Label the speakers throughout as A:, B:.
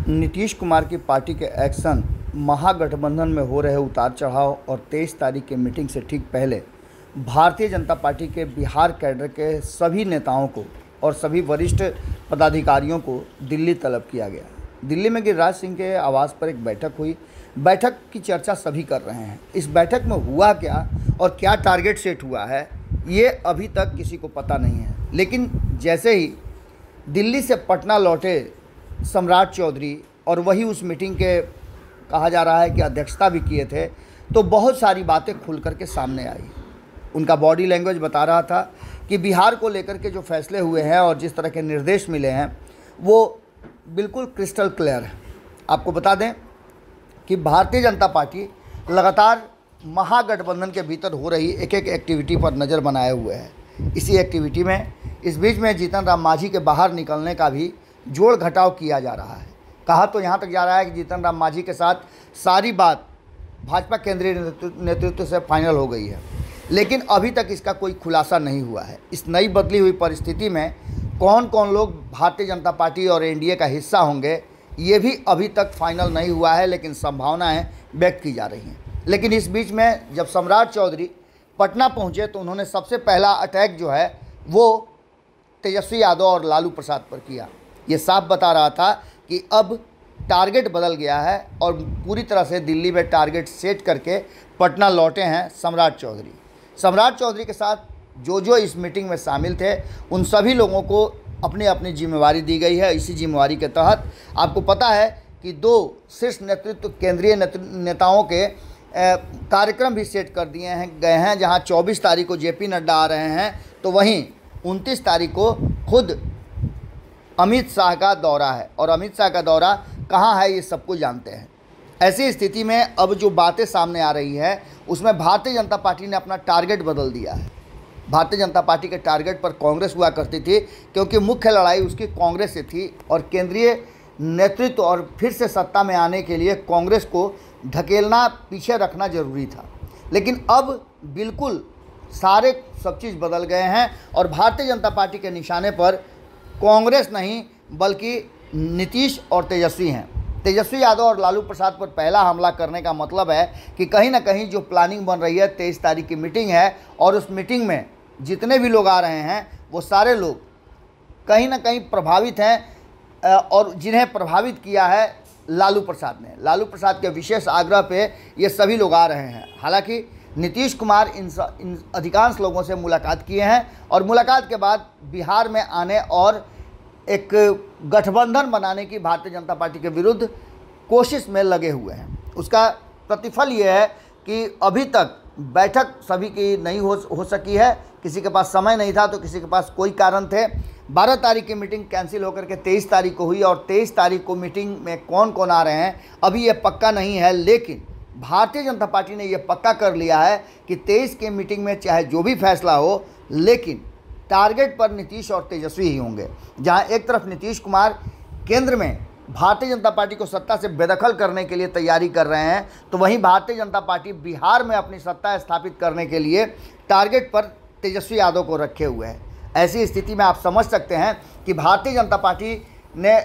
A: नीतीश कुमार की पार्टी के एक्शन, महागठबंधन में हो रहे उतार चढ़ाव और 23 तारीख की मीटिंग से ठीक पहले भारतीय जनता पार्टी के बिहार कैडर के सभी नेताओं को और सभी वरिष्ठ पदाधिकारियों को दिल्ली तलब किया गया। दिल्ली में गिरिराज सिंह के आवास पर एक बैठक हुई। बैठक की चर्चा सभी कर रहे हैं। इस बैठक में हुआ क्या और क्या टारगेट सेट हुआ है, ये अभी तक किसी को पता नहीं है। लेकिन जैसे ही दिल्ली से पटना लौटे सम्राट चौधरी और वही उस मीटिंग के कहा जा रहा है कि अध्यक्षता भी किए थे, तो बहुत सारी बातें खुल कर के सामने आई। उनका बॉडी लैंग्वेज बता रहा था कि बिहार को लेकर के जो फैसले हुए हैं और जिस तरह के निर्देश मिले हैं वो बिल्कुल क्रिस्टल क्लियर है। आपको बता दें कि भारतीय जनता पार्टी लगातार महागठबंधन के भीतर हो रही एक एक एक्टिविटी पर नज़र बनाए हुए है। इसी एक्टिविटी में इस बीच में जीतन राम मांझी के बाहर निकलने का भी जोड़ घटाव किया जा रहा है। कहा तो यहाँ तक जा रहा है कि जीतन राम मांझी के साथ सारी बात भाजपा केंद्रीय नेतृत्व से फाइनल हो गई है, लेकिन अभी तक इसका कोई खुलासा नहीं हुआ है। इस नई बदली हुई परिस्थिति में कौन कौन लोग भारतीय जनता पार्टी और एनडीए का हिस्सा होंगे, ये भी अभी तक फाइनल नहीं हुआ है, लेकिन संभावनाएं व्यक्त की जा रही हैं। लेकिन इस बीच में जब सम्राट चौधरी पटना पहुंचे तो उन्होंने सबसे पहला अटैक जो है वो तेजस्वी यादव और लालू प्रसाद पर किया। ये साफ बता रहा था कि अब टारगेट बदल गया है और पूरी तरह से दिल्ली में टारगेट सेट करके पटना लौटे हैं सम्राट चौधरी। सम्राट चौधरी के साथ जो इस मीटिंग में शामिल थे उन सभी लोगों को अपनी अपनी जिम्मेवारी दी गई है। इसी जिम्मेवारी के तहत आपको पता है कि 2 शीर्ष नेतृत्व केंद्रीय नेताओं के कार्यक्रम भी सेट कर दिए गए हैं। जहां 24 तारीख को जेपी नड्डा आ रहे हैं तो वहीं 29 तारीख को खुद अमित शाह का दौरा है, और अमित शाह का दौरा कहाँ है ये सबको जानते हैं। ऐसी स्थिति में अब जो बातें सामने आ रही है उसमें भारतीय जनता पार्टी ने अपना टारगेट बदल दिया है। भारतीय जनता पार्टी के टारगेट पर कांग्रेस हुआ करती थी, क्योंकि मुख्य लड़ाई उसकी कांग्रेस से थी और केंद्रीय नेतृत्व और फिर से सत्ता में आने के लिए कांग्रेस को ढकेलना, पीछे रखना जरूरी था। लेकिन अब बिल्कुल सारे सब चीज़ बदल गए हैं और भारतीय जनता पार्टी के निशाने पर कांग्रेस नहीं बल्कि नीतीश और तेजस्वी हैं। तेजस्वी यादव और लालू प्रसाद पर पहला हमला करने का मतलब है कि कहीं ना कहीं जो प्लानिंग बन रही है, 23 तारीख की मीटिंग है और उस मीटिंग में जितने भी लोग आ रहे हैं वो सारे लोग कहीं ना कहीं प्रभावित हैं और जिन्हें प्रभावित किया है लालू प्रसाद ने। लालू प्रसाद के विशेष आग्रह पे ये सभी लोग आ रहे हैं। हालांकि नीतीश कुमार इन अधिकांश लोगों से मुलाकात किए हैं और मुलाकात के बाद बिहार में आने और एक गठबंधन बनाने की भारतीय जनता पार्टी के विरुद्ध कोशिश में लगे हुए हैं। उसका प्रतिफल ये है कि अभी तक बैठक सभी की नहीं हो सकी है। किसी के पास समय नहीं था तो किसी के पास कोई कारण थे। 12 तारीख की मीटिंग कैंसिल होकर के 23 तारीख को हुई और 23 तारीख को मीटिंग में कौन कौन आ रहे हैं अभी ये पक्का नहीं है। लेकिन भारतीय जनता पार्टी ने यह पक्का कर लिया है कि 23 की मीटिंग में चाहे जो भी फैसला हो, लेकिन टारगेट पर नीतीश और तेजस्वी ही होंगे। जहां एक तरफ नीतीश कुमार केंद्र में भारतीय जनता पार्टी को सत्ता से बेदखल करने के लिए तैयारी कर रहे हैं, तो वहीं भारतीय जनता पार्टी बिहार में अपनी सत्ता स्थापित करने के लिए टारगेट पर तेजस्वी यादव को रखे हुए हैं। ऐसी स्थिति में आप समझ सकते हैं कि भारतीय जनता पार्टी ने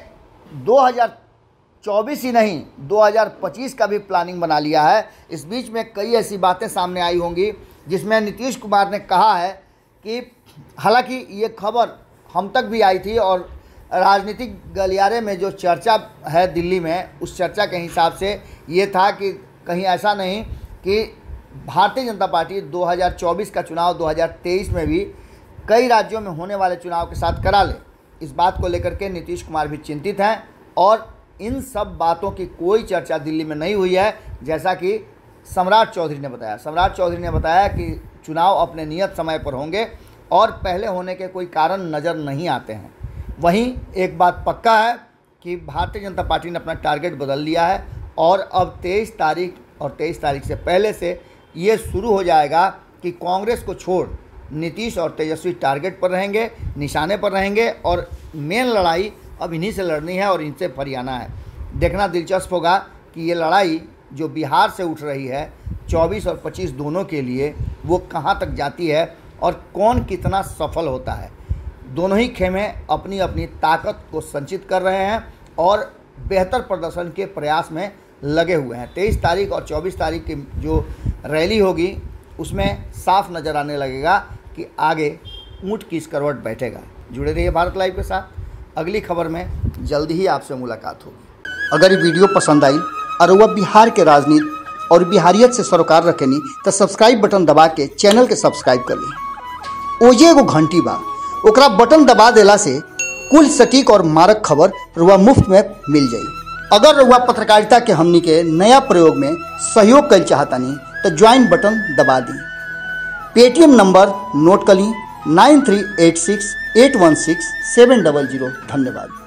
A: 2024 ही नहीं 2025 का भी प्लानिंग बना लिया है। इस बीच में कई ऐसी बातें सामने आई होंगी जिसमें नीतीश कुमार ने कहा है कि हालांकि ये खबर हम तक भी आई थी और राजनीतिक गलियारे में जो चर्चा है दिल्ली में, उस चर्चा के हिसाब से ये था कि कहीं ऐसा नहीं कि भारतीय जनता पार्टी 2024 का चुनाव 2023 में भी कई राज्यों में होने वाले चुनाव के साथ करा ले। इस बात को लेकर के नीतीश कुमार भी चिंतित हैं और इन सब बातों की कोई चर्चा दिल्ली में नहीं हुई है, जैसा कि सम्राट चौधरी ने बताया। सम्राट चौधरी ने बताया कि चुनाव अपने नियत समय पर होंगे और पहले होने के कोई कारण नज़र नहीं आते हैं। वहीं एक बात पक्का है कि भारतीय जनता पार्टी ने अपना टारगेट बदल लिया है और अब 23 तारीख और 23 तारीख से पहले से ये शुरू हो जाएगा कि कांग्रेस को छोड़ नीतीश और तेजस्वी टारगेट पर रहेंगे, निशाने पर रहेंगे और मेन लड़ाई अब इन्हीं से लड़नी है और इनसे फरियाना है। देखना दिलचस्प होगा कि ये लड़ाई जो बिहार से उठ रही है 24 और 25 दोनों के लिए, वो कहाँ तक जाती है और कौन कितना सफल होता है। दोनों ही खेमे अपनी अपनी ताकत को संचित कर रहे हैं और बेहतर प्रदर्शन के प्रयास में लगे हुए हैं। 23 तारीख और 24 तारीख की जो रैली होगी उसमें साफ नज़र आने लगेगा कि आगे ऊँट किस करवट बैठेगा। जुड़े रहिए भारत लाइव के साथ। अगली खबर में जल्दी ही आपसे मुलाकात होगी। अगर ये वीडियो पसंद आई और वह बिहार के राजनीति और बिहारियत से सरोकार रखेनी तो सब्सक्राइब बटन दबा के चैनल के सब्सक्राइब कर ली। ओजे एगो घंटी बा, ओकरा बटन दबा देला से कुल सटीक और मारक खबर रुआ मुफ्त में मिल जाई। अगर रुआ पत्रकारिता के हमनी के नया प्रयोग में सहयोग कर चाहतानी तो ज्वाइन बटन दबा दी। पेटीएम नंबर नोट कर ली 9386816700। धन्यवाद।